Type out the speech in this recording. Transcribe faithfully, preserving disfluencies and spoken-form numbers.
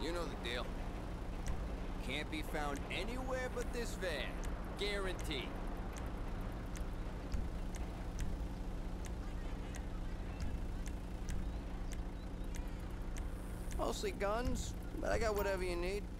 You know the deal. Can't be found anywhere but this van. Guaranteed. Mostly guns, but I got whatever you need.